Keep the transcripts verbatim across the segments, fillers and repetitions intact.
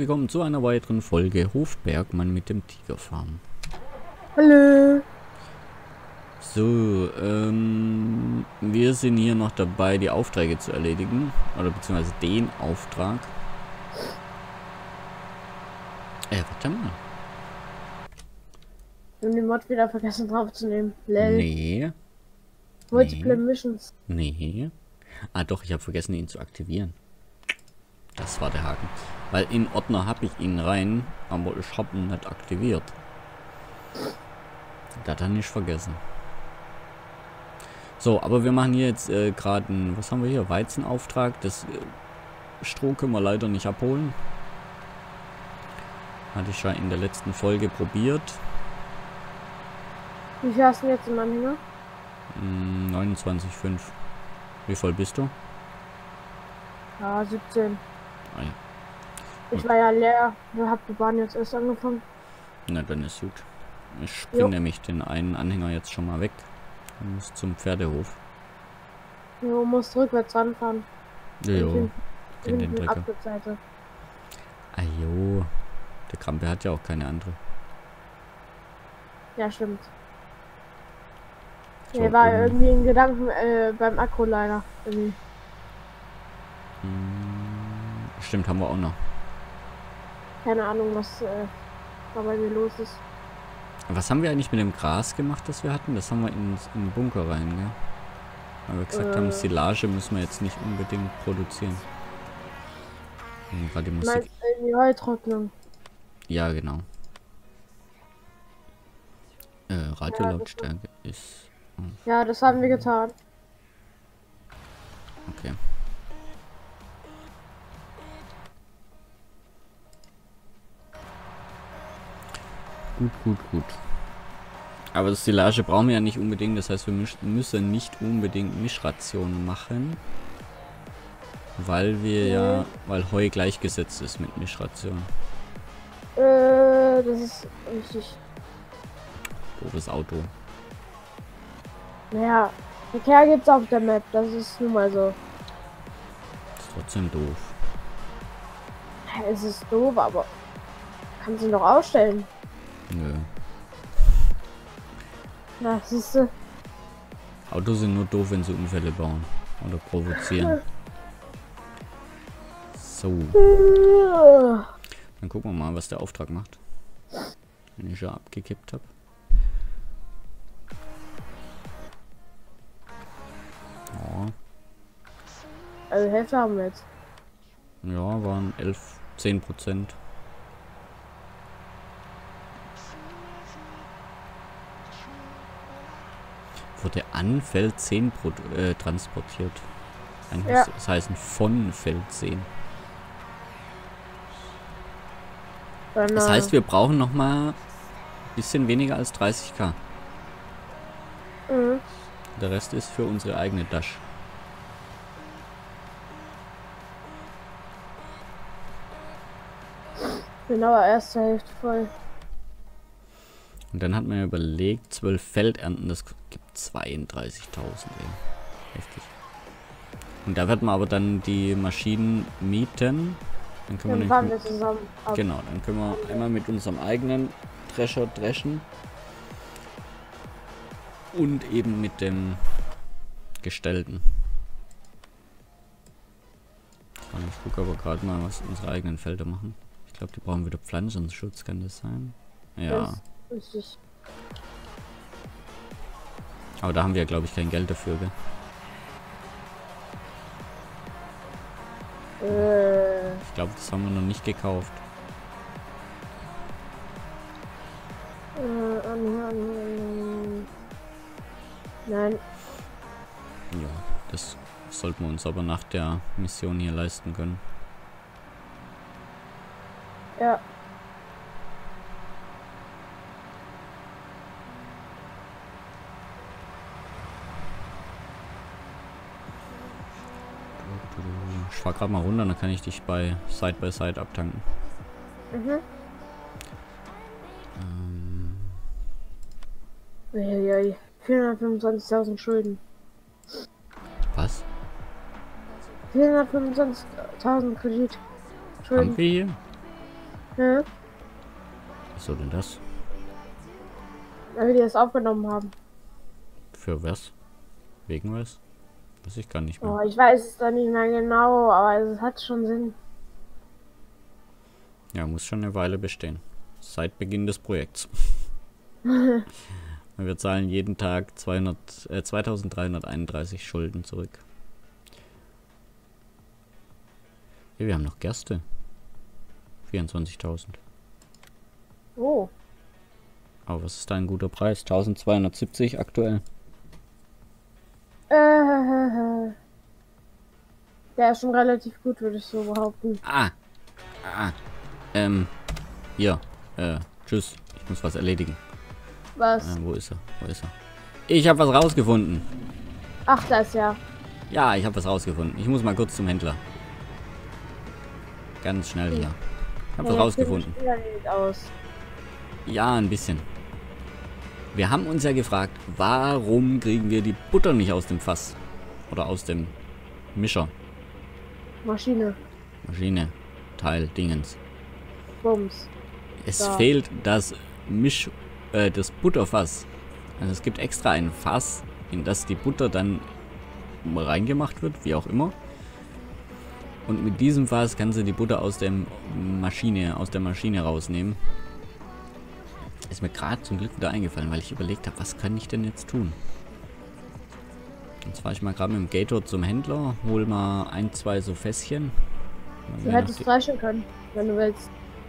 willkommen zu einer weiteren Folge Hofbergmann mit dem Tigerfarm. Hallo. So, ähm, wir sind hier noch dabei, die Aufträge zu erledigen. Oder beziehungsweise den Auftrag. Äh, warte mal. Wir haben den Mod wieder vergessen draufzunehmen. Lel. Nee. Multiple Nee. Missions. Nee. Ah doch, ich habe vergessen, ihn zu aktivieren. Das war der Haken. Weil in Ordner habe ich ihn rein, aber ich habe ihn nicht aktiviert. Das hat er nicht vergessen. So, aber wir machen hier jetzt äh, gerade einen, was haben wir hier? Weizenauftrag. Das äh, Stroh können wir leider nicht abholen. Hatte ich schon in der letzten Folge probiert. Wie viel hast du denn jetzt im Anhänger? Hm, neunundzwanzig Komma fünf. Wie voll bist du? Ja, siebzehn. Ah, ja. Ich war ja leer. Wir haben die Bahn jetzt erst angefangen. Na, dann ist gut. Ich spring Jo. nämlich den einen Anhänger jetzt schon mal weg. Ich muss zum Pferdehof. Du musst rückwärts ranfahren. Jo, den, den Hinten Trecker. Abseite. Ajo, der Krampe hat ja auch keine andere. Ja, stimmt. So, Der war um- irgendwie in Gedanken äh, beim Akkuliner. Irgendwie. Hm, stimmt, haben wir auch noch. Keine Ahnung, was äh, da bei mir los ist. Was haben wir eigentlich mit dem Gras gemacht, das wir hatten? Das haben wir in, in den Bunker rein, gell? Weil wir gesagt Äh. haben, Silage müssen wir jetzt nicht unbedingt produzieren. Und gerade die Du Musik. meinst in die Heutrocknung? Ja, genau. Äh, Radiolautstärke ist... Ja, das haben wir getan. Okay. Gut, gut, gut. Aber das Silage brauchen wir ja nicht unbedingt. Das heißt, wir müß- müssen nicht unbedingt Mischrationen machen. Weil wir ja... Nee. Weil Heu gleichgesetzt ist mit Mischration. Äh, das ist richtig. Doofes Auto. Naja, Verkehr gibt's auf der Map, das ist nun mal so. Ist trotzdem doof. Es ist doof, aber kannst du noch ausstellen. Nö. Na, siehst du. Autos sind nur doof, wenn sie Unfälle bauen. Oder provozieren. So. Dann gucken wir mal, was der Auftrag macht. Wenn ich schon abgekippt habe. Ja, Also Hälfte haben wir jetzt. ja, waren elf, zehn Prozent. Wurde an Feld zehn Pro äh, transportiert. Eigentlich Ja. muss das heißen von Feld zehn. Dann, Das äh, heißt, wir brauchen noch mal ein bisschen weniger als dreißig K. mhm. Der Rest ist für unsere eigene Tasche. Genau, erste Hälfte voll. Und dann hat man ja überlegt, zwölf Feldernten, das gibt zweiunddreißigtausend. Heftig. Und da wird man aber dann die Maschinen mieten. Dann können Dann wir fahren nämlich wir zusammen ab. mit, genau, dann können wir einmal mit unserem eigenen Drescher dreschen. Und eben mit dem gestellten. Ich gucke aber gerade mal, was unsere eigenen Felder machen. Ich glaube, die brauchen wieder Pflanzenschutz, kann das sein? Ja. Das ist richtig. Aber da haben wir, glaube ich, kein Geld dafür, gell? Äh, Ich glaube, das haben wir noch nicht gekauft. äh, anhören. Nein, Ja, das sollten wir uns aber nach der Mission hier leisten können. ja. Ich fahr gerade mal runter, dann kann ich dich bei Side by Side abtanken. Mhm. Ähm, Uiuiui. vierhundertfünfundzwanzigtausend Schulden. was? vierhundertfünfundzwanzigtausend Kredit. Haben Schulden. wir hier? Ja, Wieso denn das? weil wir die das aufgenommen haben. Für was? Wegen was? Weiß ich gar nicht mehr. Oh, ich weiß es dann nicht mehr genau, aber es hat schon Sinn. Ja, muss schon eine Weile bestehen. Seit Beginn des Projekts. Wir zahlen jeden Tag zweihundert, äh, zweitausenddreihunderteinunddreißig Schulden zurück. Hey, wir haben noch Gerste. vierundzwanzigtausend. Oh. Aber was ist da ein guter Preis? eintausendzweihundertsiebzig aktuell. Äh, der ist schon relativ gut, würde ich so behaupten. Ah! Ah! Ähm. Hier. Äh. Tschüss. Ich muss was erledigen. Was? Äh, wo ist er? Wo ist er? Ich habe was rausgefunden. Ach, das ja. Ja, ich habe was rausgefunden. Ich muss mal kurz zum Händler. Ganz schnell hier. Ich habe was rausgefunden. Sieht aus. Ja, ein bisschen. Wir haben uns ja gefragt, warum kriegen wir die Butter nicht aus dem Fass? Oder aus dem Mischer. Maschine. Maschine. Teil, Dingens. Bums. Es Da. fehlt das Misch... Äh, das Butterfass. Also es gibt extra ein Fass, in das die Butter dann reingemacht wird, wie auch immer. Und mit diesem Fass kannst du die Butter aus der Maschine, aus der Maschine rausnehmen. Ist mir gerade zum Glück wieder eingefallen, weil ich überlegt habe, was kann ich denn jetzt tun? Jetzt fahre ich mal gerade mit dem Gator zum Händler, hol mal ein, zwei so Fässchen. Du hättest fleischen können, wenn du willst.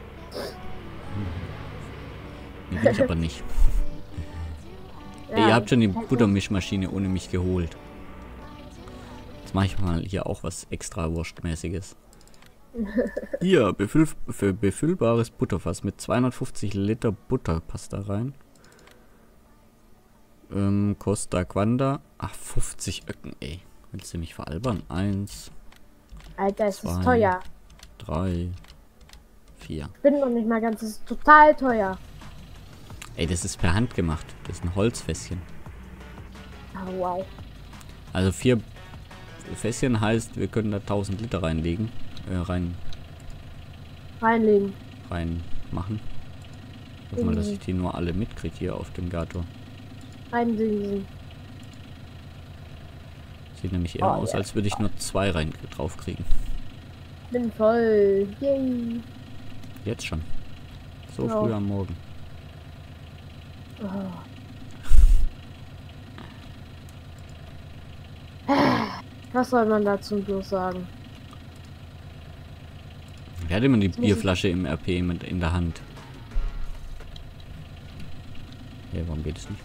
Die will ich aber nicht. Ja, Ey, ihr habt schon die halt Buttermischmaschine ohne mich geholt. Jetzt mache ich mal hier auch was extra Wurstmäßiges. Hier, befüll, für befüllbares Butterfass mit zweihundertfünfzig Liter Butter passt da rein. Ähm, Costa Quanda. Ach, fünfzig Öcken, ey. Willst du mich veralbern? Eins, Alter, es zwei, ist teuer. drei, vier. Ich bin noch nicht mal ganz, es ist total teuer. Ey, das ist per Hand gemacht. Das ist ein Holzfässchen. Oh, wow. Also vier Fässchen heißt, wir können da tausend Liter reinlegen. Äh, rein, Reinlegen. rein machen. Ich hoffe mal, dass ich die nur alle mitkriege hier auf dem Gator. Reinlegen. Sieht nämlich eher Oh, aus, ja. als würde ich nur zwei rein drauf kriegen. Bin voll. Yay. Jetzt schon. So Ja. früh am Morgen. Oh. Was soll man dazu bloß sagen? Wer hat immer die muss ich- Bierflasche im R P mit in der Hand? Ja, warum geht es nicht?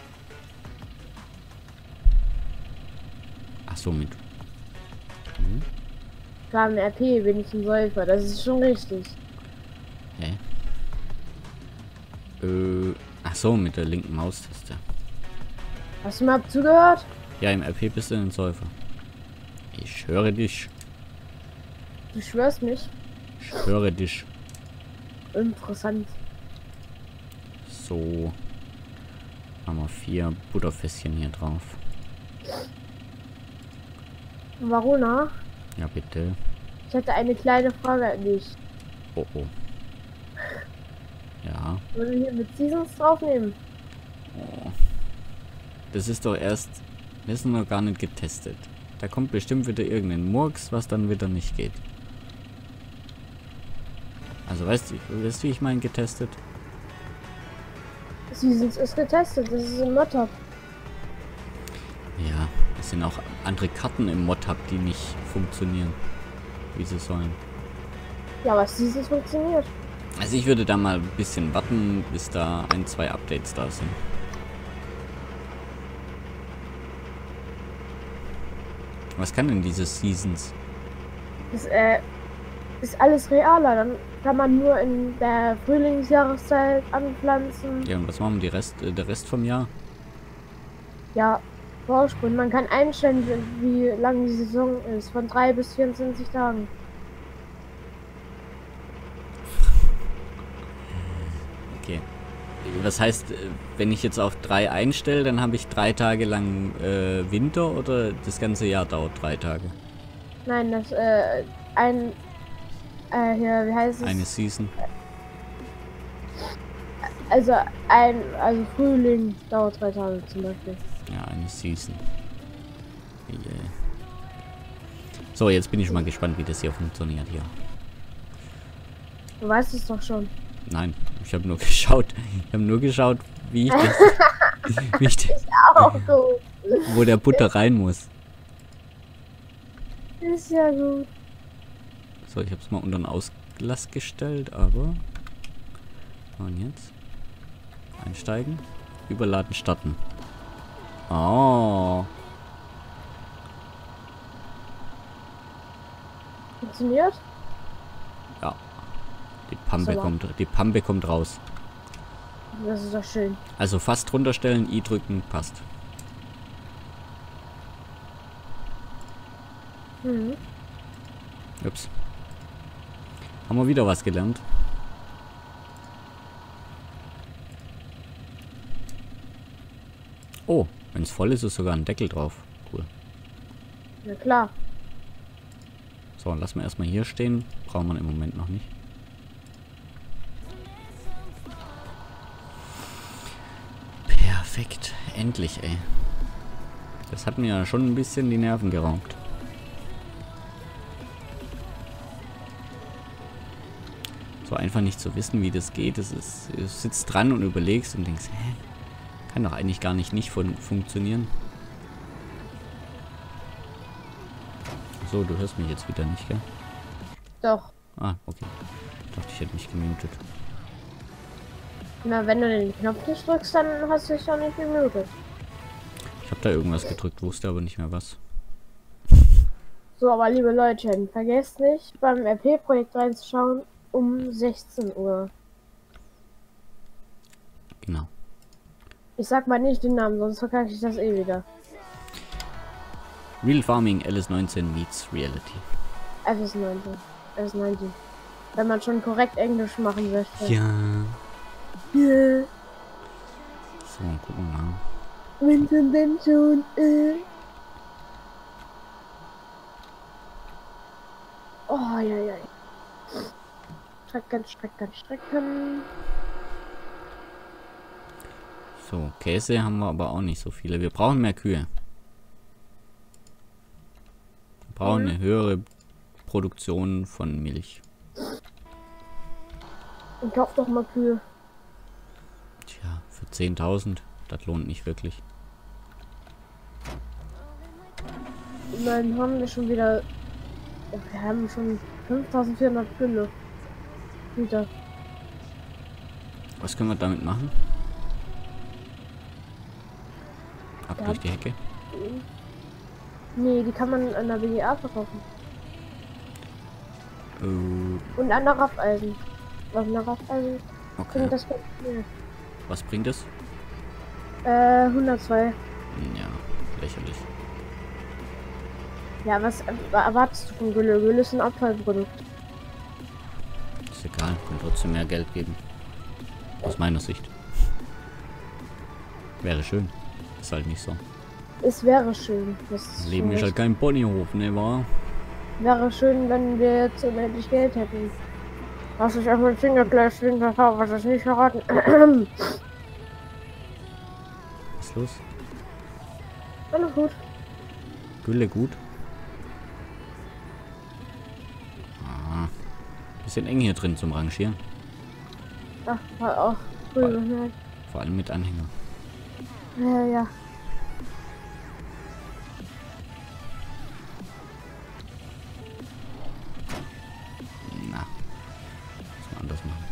Ach so, mit. Hm? Klar, im R P bin ich ein Säufer, das ist schon richtig. Hä? Äh, ach so, mit der linken Maustaste. Hast du mal zugehört? Ja, im R P bist du ein Säufer. Ich höre dich. Du schwörst mich. Ich höre dich. Interessant. So. Haben wir vier Butterfässchen hier drauf. Varuna, Ja, bitte. ich hätte eine kleine Frage an dich. Oh, oh. Ja. Wollen wir hier mit Seasons draufnehmen? Oh. Das ist doch erst... Das ist noch gar nicht getestet. Da kommt bestimmt wieder irgendein Murks, was dann wieder nicht geht. Also weißt du, weißt du, wie ich meine getestet? Seasons ist getestet, das ist im Mod-Hub. Ja, es sind auch andere Karten im Mod-Hub, die nicht funktionieren, wie sie sollen. Ja, aber Seasons funktioniert. Also ich würde da mal ein bisschen warten, bis da ein, zwei Updates da sind. Was kann denn dieses Seasons? Das äh, ist alles realer. Dann kann man nur in der Frühlingsjahreszeit anpflanzen. Ja, und was machen die Rest, äh, der Rest vom Jahr? Ja, Vorsprung. Man kann einstellen, wie lang die Saison ist. Von drei bis vierundzwanzig Tagen. Okay. Was heißt, äh, wenn ich jetzt auf drei einstelle, dann habe ich drei Tage lang äh, Winter oder das ganze Jahr dauert drei Tage? Nein, das, äh, ein, äh, hier, wie heißt es? Eine Season? Also ein, also Frühling dauert drei Tage zum Beispiel. Ja, eine Season. Yeah. So, jetzt bin ich schon mal gespannt, wie das hier funktioniert hier. Du weißt es doch schon. Nein, ich habe nur geschaut. Ich habe nur geschaut, wie ich das, wie ich das, Auch gut. wo der Butter rein muss. Ist ja gut. So, ich habe es mal unter den Auslass gestellt, aber... Und jetzt? Einsteigen. Überladen, starten. Oh. Funktioniert? Ja. Die Pampe Super. kommt, die Pampe kommt raus. Das ist doch schön. Also fast runterstellen, I drücken, passt. Mhm. Ups. Haben wir wieder was gelernt. Oh, wenn es voll ist, ist sogar ein Deckel drauf. Cool. Ja klar. So, lassen wir erstmal hier stehen. Brauchen wir im Moment noch nicht. Perfekt. Endlich, ey. Das hat mir ja schon ein bisschen die Nerven geraubt. So einfach nicht zu wissen, wie das geht. Das ist, du sitzt dran und überlegst und denkst, hä? Kann doch eigentlich gar nicht nicht fun funktionieren. So, du hörst mich jetzt wieder nicht, gell? Doch. Ah, okay. Ich dachte, ich hätte mich gemutet. Na, wenn du den Knopf nicht drückst, dann hast du dich auch nicht gemutet. Ich habe da irgendwas gedrückt, wusste aber nicht mehr was. So, aber liebe Leute, vergesst nicht, beim R P-Projekt reinzuschauen um sechzehn Uhr. Genau. Ich sag mal nicht den Namen, sonst verkacke ich das eh wieder. Real Farming L S neunzehn meets Reality. F S neunzehn. F S neunzehn. Wenn man schon korrekt Englisch machen möchte. Ja. Ja. So, gucken wir mal. Wenn du denn schon, äh. Oh, ja, ja. Strecken, strecken, strecken. So, Käse haben wir aber auch nicht so viele. Wir brauchen mehr Kühe. Wir brauchen Mhm. eine höhere Produktion von Milch. Und kauf doch mal Kühe. Tja, für zehntausend, das lohnt nicht wirklich. Dann haben wir schon wieder. Wir haben schon fünftausendvierhundert Kühe. Wieder. Was können wir damit machen? Ab Ja. durch die Hecke. Nee, die kann man an der B G A verkaufen. Äh, Und an der Raffeisen. Was eine Raffeisen okay. bringt das ganz viel. Was bringt es? Äh, hundertzwei. Ja, lächerlich. Ja, was erwartest du von Gülle? Gülle ist ein Abfallprodukt. Ist egal, kann trotzdem mehr Geld geben. Aus meiner Sicht. Wäre schön. Ist halt nicht so. Es wäre schön. Das Leben ist halt kein Ponyhof, ne wahr? wäre schön, wenn wir jetzt unendlich Geld hätten. Was ich einfach Finger gleich Finger habe, was ich nicht verraten. Was ist los? Alles gut. Gülle gut. Ah. Bisschen eng hier drin zum Rangieren. Ach, war auch cool. Ne? Vor allem mit Anhänger. Ja, ja. Na. Muss man anders machen.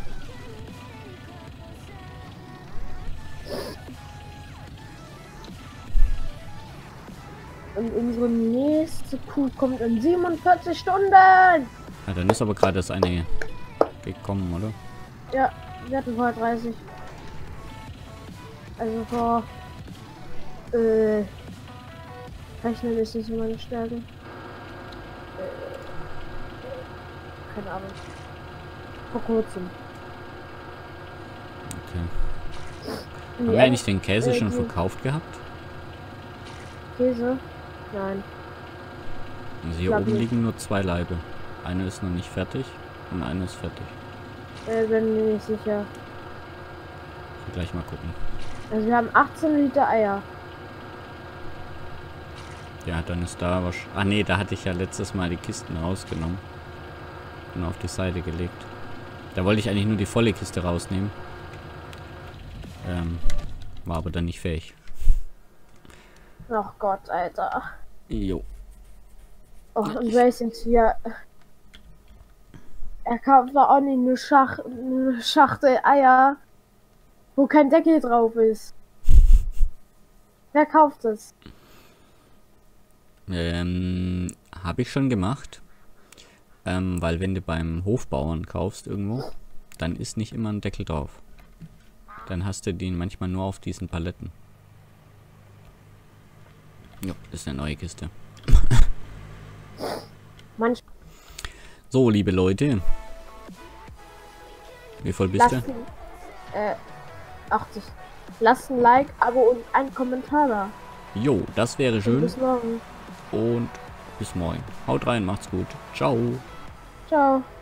Und unsere nächste Kuh kommt in siebenundvierzig Stunden. Ja, dann ist aber gerade das eine gekommen, oder? Ja, wir hatten vorher dreißig. Also vor... Äh... Rechnen ist nicht so meine Stärke. Äh, keine Ahnung. Vor kurzem. Okay. Haben Die wir eigentlich den äh, Käse schon die verkauft gehabt? Käse? Nein. Also hier Glaub oben nicht. liegen nur zwei Laibe. Eine ist noch nicht fertig und eine ist fertig. Äh, bin mir nicht sicher. Gleich mal gucken. Also wir haben achtzehn Liter Eier. Ja, dann ist da was. Ah nee, da hatte ich ja letztes Mal die Kisten rausgenommen. Und auf die Seite gelegt. Da wollte ich eigentlich nur die volle Kiste rausnehmen. Ähm, war aber dann nicht fähig. Ach Gott, Alter. Jo. Oh, und Racing hier. Er kauft doch auch nicht eine, Schach eine Schachtel Eier, wo kein Deckel drauf ist. Wer kauft es? Ähm, habe ich schon gemacht. Ähm, weil wenn du beim Hofbauern kaufst irgendwo, dann ist nicht immer ein Deckel drauf. Dann hast du den manchmal nur auf diesen Paletten. Ja, ist eine neue Kiste. Manch So, liebe Leute. Wie voll bist du? Äh, achtzig. Lasst ein Like, Abo und einen Kommentar da. Jo, das wäre Und schön. bis morgen. Und bis morgen. Haut rein, macht's gut. Ciao. Ciao.